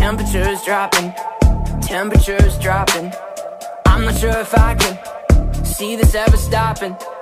temperature's dropping, temperature's dropping. I'm not sure if I can see this ever stopping.